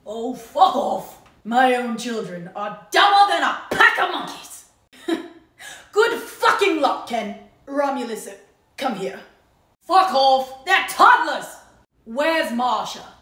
Oh, fuck off. My own children are dumber than a pack of monkeys. Good fucking luck, Ken. Romulus, come here. Fuck off. They're toddlers. Where's Marsha?